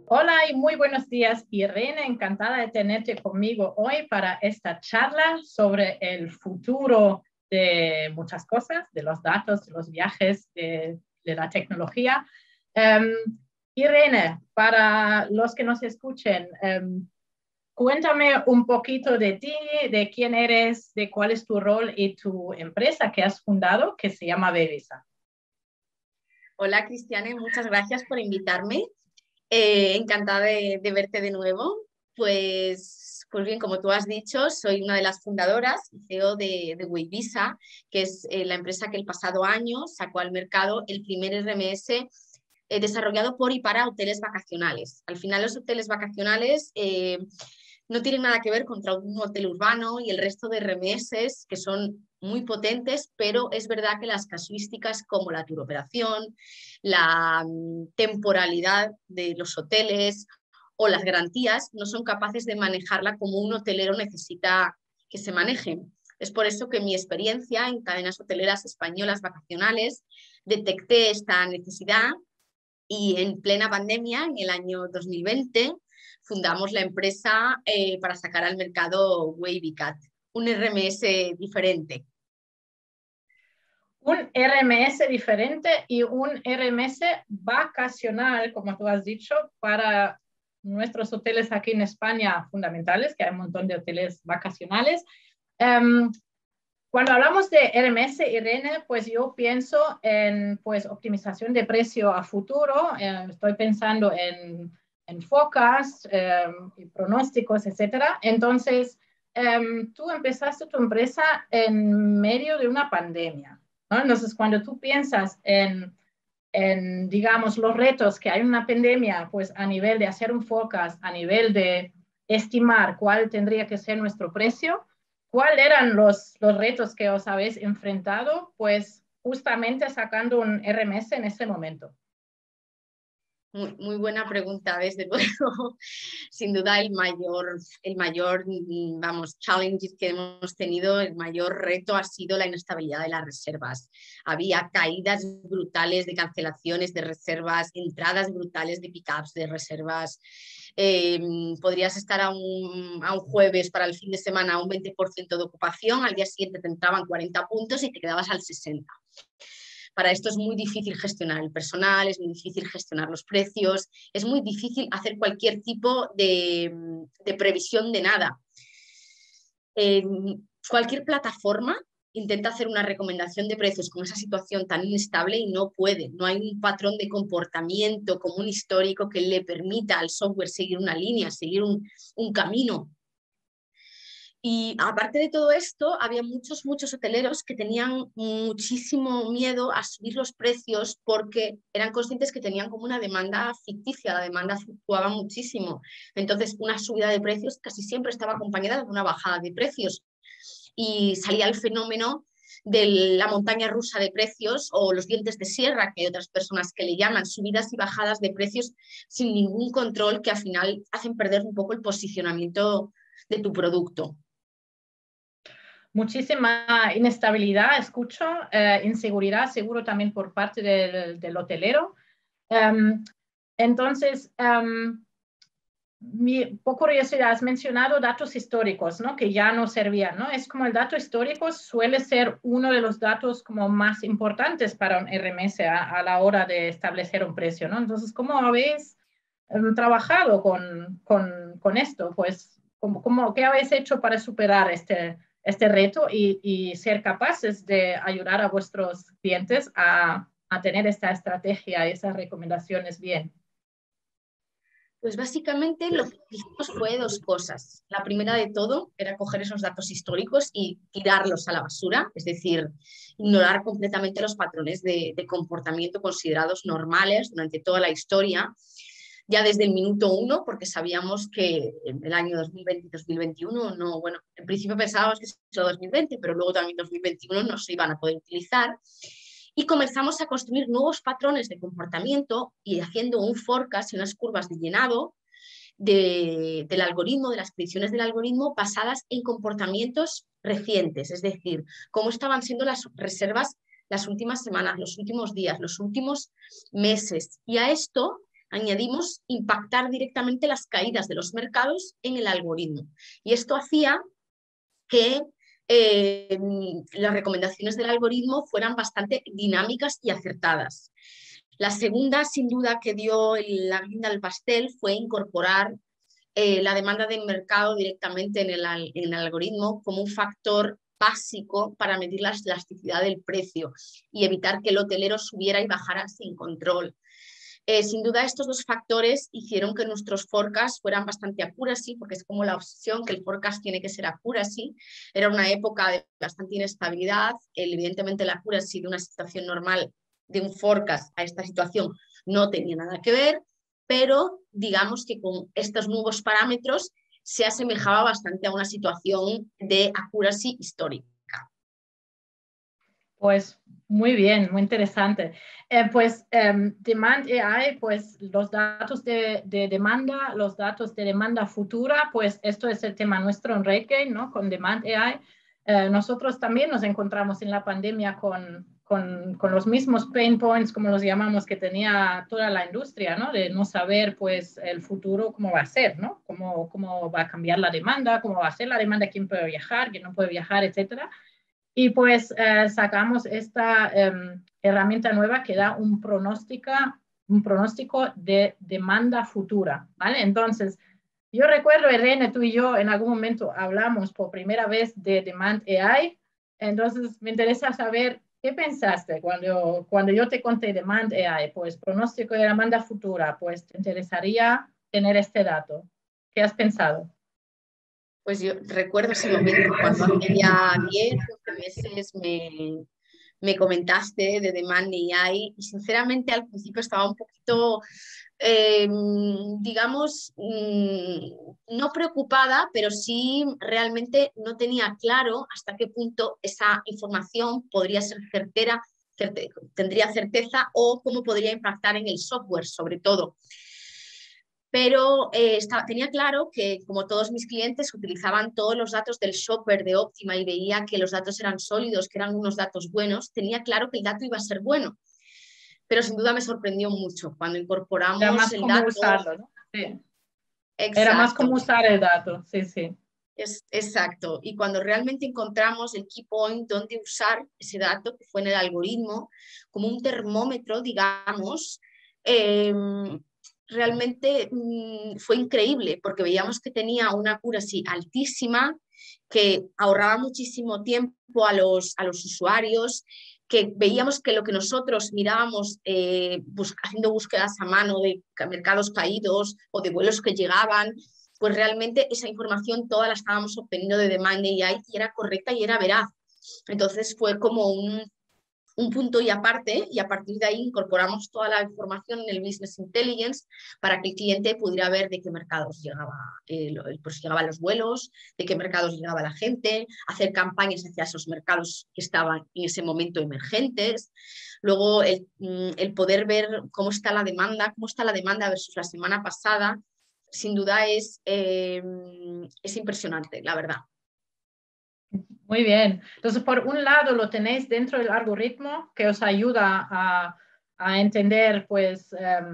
Hola y muy buenos días, Irene. Encantada de tenerte conmigo hoy para esta charla sobre el futuro de muchas cosas, de los datos, de los viajes, de la tecnología. Um, Irene, para los que nos escuchen, cuéntame un poquito de ti, de quién eres, de cuál es tu rol y tu empresa que has fundado, que se llama Bevisa. Hola Cristiane, muchas gracias por invitarme. Encantada de verte de nuevo. Pues bien, como tú has dicho, soy una de las fundadoras y CEO de Wayvisa, que es la empresa que el pasado año sacó al mercado el primer RMS desarrollado por y para hoteles vacacionales. Al final los hoteles vacacionales no tienen nada que ver contra un hotel urbano y el resto de RMS que son muy potentes, pero es verdad que las casuísticas como la turoperación, la temporalidad de los hoteles o las garantías no son capaces de manejarla como un hotelero necesita que se manejen. Es por eso que mi experiencia en cadenas hoteleras españolas vacacionales detecté esta necesidad y en plena pandemia, en el año 2020, fundamos la empresa para sacar al mercado Wavycat, un RMS diferente. Un RMS diferente y un RMS vacacional, como tú has dicho, para nuestros hoteles aquí en España fundamentales, que hay un montón de hoteles vacacionales. Cuando hablamos de RMS, Irene, pues yo pienso en pues, optimización de precio a futuro. Estoy pensando en forecast, y pronósticos, etcétera. Entonces, tú empezaste tu empresa en medio de una pandemia, ¿no? Entonces, cuando tú piensas digamos, los retos que hay en una pandemia, pues a nivel de hacer un forecast, a nivel de estimar cuál tendría que ser nuestro precio, ¿cuáles eran los retos que os habéis enfrentado? Pues justamente sacando un RMS en ese momento. Muy buena pregunta, desde luego. Sin duda vamos, challenge que hemos tenido, el mayor reto ha sido la inestabilidad de las reservas. Había caídas brutales de cancelaciones de reservas, entradas brutales de pickups de reservas. Podrías estar a un jueves para el fin de semana a un 20% de ocupación, al día siguiente te entraban 40 puntos y te quedabas al 60%. Para esto es muy difícil gestionar el personal, es muy difícil gestionar los precios, es muy difícil hacer cualquier tipo de previsión de nada. Cualquier plataforma intenta hacer una recomendación de precios con esa situación tan inestable y no puede. No hay un patrón de comportamiento común histórico que le permita al software seguir una línea, seguir un camino. Y aparte de todo esto, había muchos hoteleros que tenían muchísimo miedo a subir los precios porque eran conscientes que tenían como una demanda ficticia, la demanda fluctuaba muchísimo. Entonces, una subida de precios casi siempre estaba acompañada de una bajada de precios. Y salía el fenómeno de la montaña rusa de precios o los dientes de sierra, que hay otras personas que le llaman, subidas y bajadas de precios sin ningún control que al final hacen perder un poco el posicionamiento de tu producto. Muchísima inestabilidad, escucho, inseguridad seguro también por parte del hotelero. Entonces, por curiosidad, has mencionado datos históricos, ¿no? Que ya no servían, ¿no? Es como el dato histórico suele ser uno de los datos como más importantes para un RMS a la hora de establecer un precio, ¿no? Entonces, ¿cómo habéis trabajado con esto? Pues, ¿qué habéis hecho para superar este reto y ser capaces de ayudar a vuestros clientes a tener esta estrategia y esas recomendaciones bien? Pues básicamente lo que hicimos fue dos cosas. La primera de todo era coger esos datos históricos y tirarlos a la basura, es decir, ignorar completamente los patrones de comportamiento considerados normales durante toda la historia, ya desde el minuto uno, porque sabíamos que en el año 2020 y 2021, no, bueno, en principio pensábamos que solo 2020, pero luego también 2021 no se iban a poder utilizar. Y comenzamos a construir nuevos patrones de comportamiento y haciendo un forecast y unas curvas de llenado del algoritmo, de las predicciones del algoritmo basadas en comportamientos recientes, es decir, cómo estaban siendo las reservas las últimas semanas, los últimos días, los últimos meses. Y a esto añadimos impactar directamente las caídas de los mercados en el algoritmo. Y esto hacía que las recomendaciones del algoritmo fueran bastante dinámicas y acertadas. La segunda, sin duda, que dio la guinda al pastel fue incorporar la demanda de mercado directamente en el algoritmo como un factor básico para medir la elasticidad del precio y evitar que el hotelero subiera y bajara sin control. Sin duda, estos dos factores hicieron que nuestros forecasts fueran bastante accuracy, porque es como la obsesión que el forecast tiene que ser accuracy. Era una época de bastante inestabilidad. Evidentemente, la accuracy de una situación normal de un forecast a esta situación no tenía nada que ver, pero digamos que con estos nuevos parámetros se asemejaba bastante a una situación de accuracy histórica. Pues muy bien, muy interesante. Demand AI, pues los datos de demanda, los datos de demanda futura, pues esto es el tema nuestro en RateGain, ¿no? Con Demand AI. Nosotros también nos encontramos en la pandemia con los mismos pain points, como los llamamos, que tenía toda la industria, ¿no? De no saber, pues, el futuro, cómo va a ser, ¿no? Cómo va a cambiar la demanda, cómo va a ser la demanda, quién puede viajar, quién no puede viajar, etcétera. Y pues sacamos esta herramienta nueva que da un pronóstico de demanda futura, ¿vale? Entonces, yo recuerdo, Irene, tú y yo en algún momento hablamos por primera vez de Demand AI, entonces me interesa saber qué pensaste cuando yo te conté Demand AI, pues pronóstico de demanda futura, pues te interesaría tener este dato. ¿Qué has pensado? Pues yo recuerdo ese momento cuando hace ya 10, 12 meses me comentaste de Demand AI y sinceramente al principio estaba un poquito, digamos, no preocupada, pero sí realmente no tenía claro hasta qué punto esa información podría ser certera, tendría certeza o cómo podría impactar en el software sobre todo. Pero tenía claro que, como todos mis clientes, utilizaban todos los datos del shopper de Optima y veía que los datos eran sólidos, que eran unos datos buenos, tenía claro que el dato iba a ser bueno. Pero sin duda me sorprendió mucho cuando Era incorporamos más el como dato. usarlo, ¿no? Sí. Era más Exacto, como usar el dato, sí, sí. exacto. Y cuando realmente encontramos el key point donde usar ese dato, que fue en el algoritmo, como un termómetro, digamos, realmente fue increíble porque veíamos que tenía una accuracy altísima, que ahorraba muchísimo tiempo a los usuarios, que veíamos que lo que nosotros mirábamos haciendo búsquedas a mano de mercados caídos o de vuelos que llegaban, pues realmente esa información toda la estábamos obteniendo de Demand AI y era correcta y era veraz. Entonces fue como un punto y aparte, y a partir de ahí incorporamos toda la información en el Business Intelligence para que el cliente pudiera ver de qué mercados pues llegaban los vuelos, de qué mercados llegaba la gente, hacer campañas hacia esos mercados que estaban en ese momento emergentes. Luego el poder ver cómo está la demanda versus la semana pasada, sin duda es impresionante, la verdad. Muy bien. Entonces, por un lado, lo tenéis dentro del algoritmo que os ayuda a entender, pues,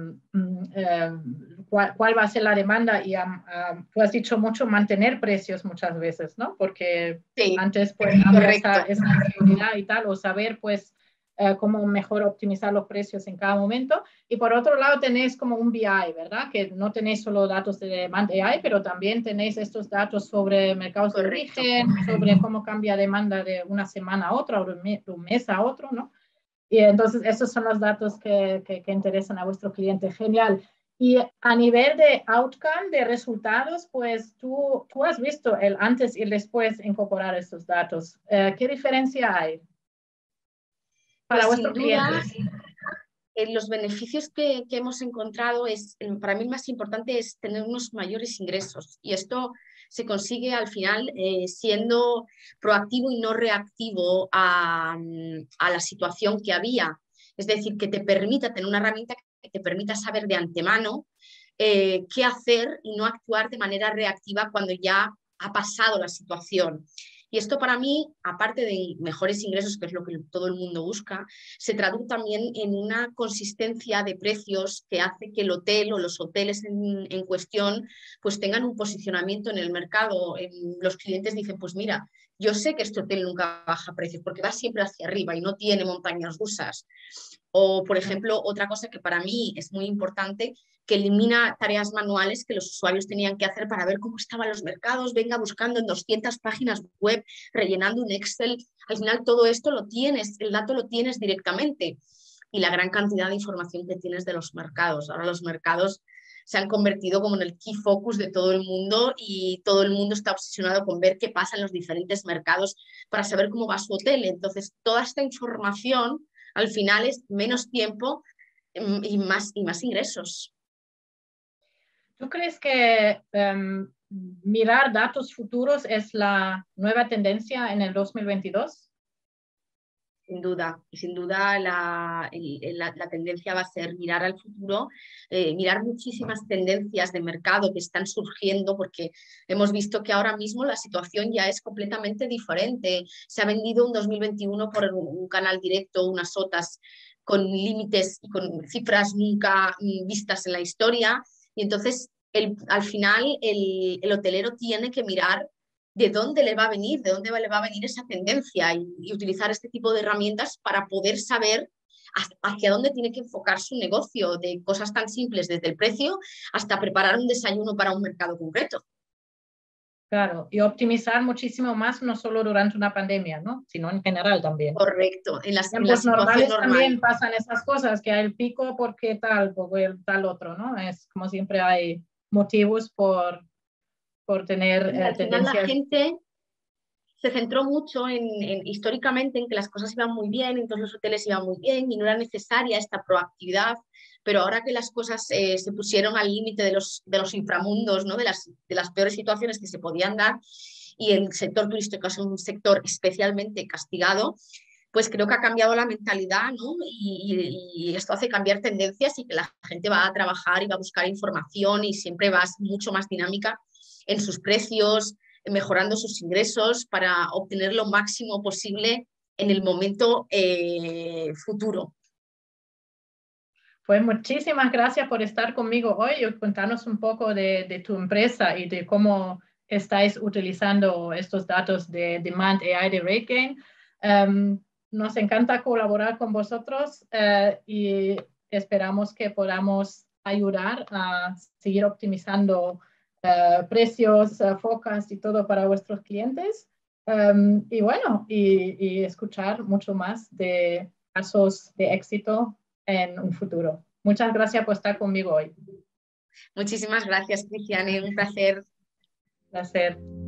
cuál va a ser la demanda y tú has dicho mucho mantener precios muchas veces, ¿no? Porque Sí, antes, pues, había esa correcto. seguridad y tal, o saber, pues, cómo mejor optimizar los precios en cada momento. Y por otro lado tenéis como un BI, ¿verdad? Que no tenéis solo datos de Demand AI, pero también tenéis estos datos sobre mercados de Correcto. origen, sobre cómo cambia demanda de una semana a otra o de un mes a otro, ¿no? Y entonces esos son los datos que interesan a vuestro cliente. Genial. Y a nivel de outcome, de resultados, pues tú has visto el antes y el después incorporar estos datos. ¿Qué diferencia hay para Pues vuestro sin cliente? duda, los beneficios que hemos encontrado para mí el más importante es tener unos mayores ingresos y esto se consigue al final siendo proactivo y no reactivo a la situación que había. Es decir, que te permita tener una herramienta que te permita saber de antemano qué hacer y no actuar de manera reactiva cuando ya ha pasado la situación. Y esto para mí, aparte de mejores ingresos, que es lo que todo el mundo busca, se traduce también en una consistencia de precios que hace que el hotel o los hoteles en cuestión pues tengan un posicionamiento en el mercado. Los clientes dicen, pues mira, yo sé que este hotel nunca baja precios porque va siempre hacia arriba y no tiene montañas rusas. O, por ejemplo, otra cosa que para mí es muy importante, que elimina tareas manuales que los usuarios tenían que hacer para ver cómo estaban los mercados, venga buscando en 200 páginas web, rellenando un Excel. Al final todo esto lo tienes, el dato lo tienes directamente y la gran cantidad de información que tienes de los mercados. Ahora los mercados se han convertido como en el key focus de todo el mundo y todo el mundo está obsesionado con ver qué pasa en los diferentes mercados para saber cómo va su hotel. Entonces, toda esta información al final es menos tiempo y más ingresos. ¿Tú crees que mirar datos futuros es la nueva tendencia en el 2022? Sin duda la tendencia va a ser mirar al futuro, mirar muchísimas tendencias de mercado que están surgiendo, porque hemos visto que ahora mismo la situación ya es completamente diferente. Se ha vendido un 2021 por un canal directo, unas OTAs con límites y con cifras nunca vistas en la historia, y entonces al final el hotelero tiene que mirar de dónde le va a venir, de dónde le va a venir esa tendencia y utilizar este tipo de herramientas para poder saber hacia dónde tiene que enfocar su negocio, de cosas tan simples desde el precio hasta preparar un desayuno para un mercado concreto. Claro, y optimizar muchísimo más, no solo durante una pandemia, ¿no? Sino en general también. Correcto, en la tiempos normales normal. También pasan esas cosas, que hay el pico porque tal, porque el tal otro, ¿no? Es como siempre hay motivos por tener al final tendencias. La gente se centró mucho históricamente en que las cosas iban muy bien, entonces los hoteles iban muy bien y no era necesaria esta proactividad, pero ahora que las cosas se pusieron al límite de los inframundos, ¿no? de las peores situaciones que se podían dar, y el sector turístico es un sector especialmente castigado, pues creo que ha cambiado la mentalidad, ¿no? Y esto hace cambiar tendencias y que la gente va a trabajar y va a buscar información y siempre va mucho más dinámica en sus precios, mejorando sus ingresos para obtener lo máximo posible en el momento futuro. Pues muchísimas gracias por estar conmigo hoy y contarnos un poco de tu empresa y de cómo estáis utilizando estos datos de Demand AI de RateGain. Nos encanta colaborar con vosotros y esperamos que podamos ayudar a seguir optimizando precios, forecast y todo para vuestros clientes. Y bueno, y escuchar mucho más de casos de éxito en un futuro. Muchas gracias por estar conmigo hoy. Muchísimas gracias, Cristiane, un placer. Placer.